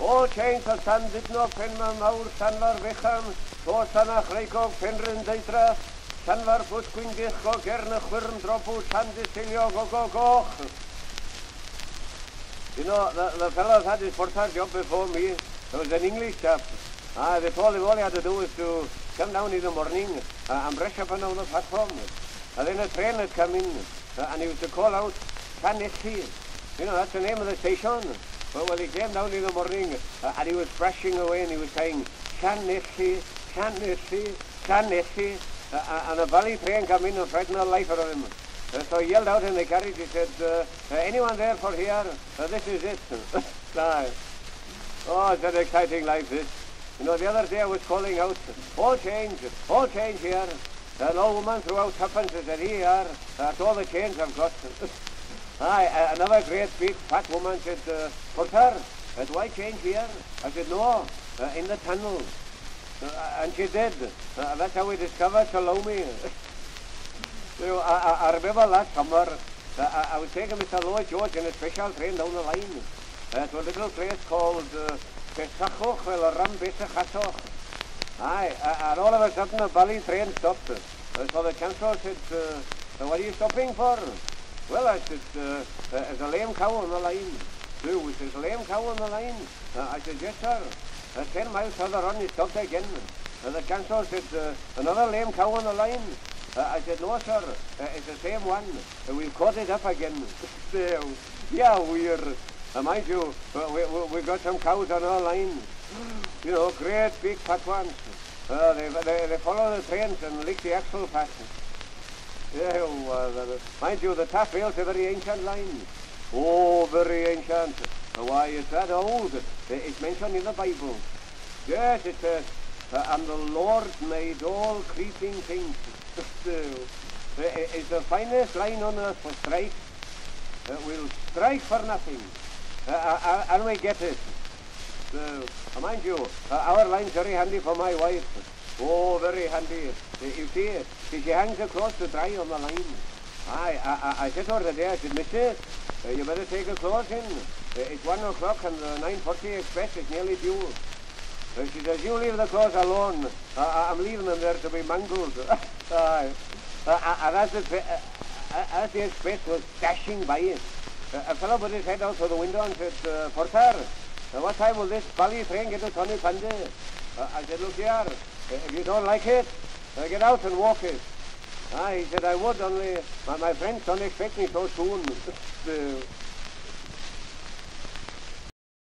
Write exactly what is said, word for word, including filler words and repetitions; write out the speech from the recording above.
O change the sun did not pen my mouth, Sanvar Vicham, O Sanach Reiko, Penrin Deitra, Sanvar Pusquin Disco, Gerne Quirn Dropu, Sandisilio, go go go. You know, the, the fellows had his first job before me. There was an English chap. Ah, they told him all he had to do was to come down in the morning uh, and brush up and down the platform. And then a train had come in, uh, and he was to call out, Canessi. You know, that's the name of the station. Well, well, he came down in the morning, uh, and he was brushing away, and he was saying, Canessi, Canessi, Canessi. Uh, and a valley train come in and frightened the life out of him. Uh, so he yelled out in the carriage, he said, uh, uh, anyone there for here? Uh, this is it. Oh, it's an exciting life, this. You know, the other day I was calling out, all change, all change here. An old woman threw out tuppence and said, here, that's all the change I've got. Aye, another great big fat woman said, uh, Porter, uh, do I change here? I said, no, uh, in the tunnel. Uh, and she did. Uh, that's how we discovered Salome. So I, I, I remember last summer, uh, I, I was taking Mister Lloyd George in a special train down the line uh, to a little place called uh, Pesachoch, well, Rambesachatoch. Aye, uh, and all of a sudden a valley train stopped. Uh, so the chancellor said, uh, what are you stopping for? Well, I said, uh, uh, there's a lame cow on the line. So we says, a lame cow on the line? Uh, I said, yes, sir. Uh, ten miles further on, he stopped again. Uh, the chancellor said, uh, another lame cow on the line? Uh, I said, no, sir, uh, it's the same one. Uh, we've caught it up again. Yeah, we're, uh, mind you, uh, we, we, we got some cows on our line. You know, great big fat ones. Uh, they, they, they follow the trains and lick the axle fat. Yeah, uh, the, mind you, the Taff Rail's a very ancient line. Oh, very ancient. Why, it's that old. It's mentioned in the Bible. Yes, it says, uh, and the Lord made all creeping things. It's the finest line on earth for strike. Uh, we'll strike for nothing. Uh, uh, and we get it. So, uh, mind you, uh, our line's very handy for my wife. Oh, very handy. Uh, you see, uh, she hangs across to dry on the line. Aye, I, I, I said to her today, I said, Missus, uh, you better take her clothes in. Uh, it's one o'clock and the nine forty express is nearly due. Uh, she says, you leave the clothes alone. Uh, I'm leaving them there to be mangled. Aye. Uh, and as the, uh, as the express was dashing by it, uh, a fellow put his head out of the window and said, uh, Porter, uh, what time will this bally train get to Tony Pande? Uh, I said, look here, uh, if you don't like it, uh, get out and walk it. Ah, he said, I would, only my, my friends don't expect me so soon. uh,